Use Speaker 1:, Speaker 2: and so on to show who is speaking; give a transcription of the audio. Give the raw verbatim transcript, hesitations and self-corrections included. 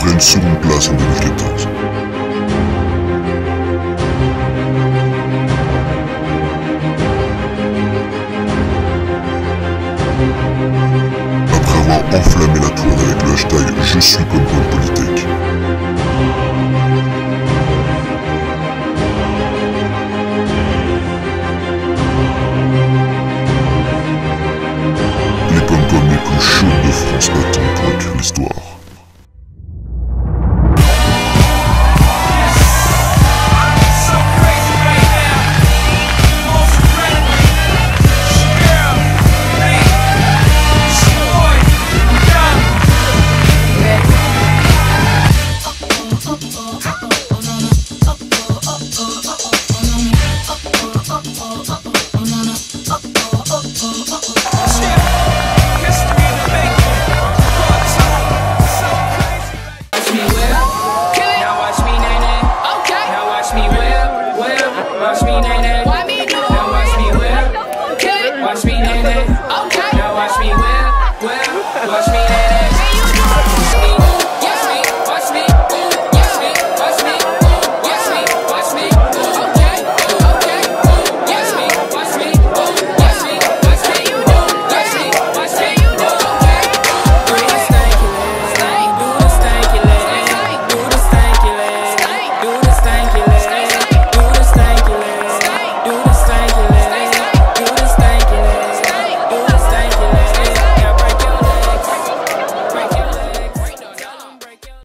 Speaker 1: après une seconde place en deux mille quatorze. Après avoir enflammé la toile avec le hashtag Je suis Pompom Polytech. Les pom-poms les plus chaudes de France m'attendent pour écrire l'histoire.
Speaker 2: Watch me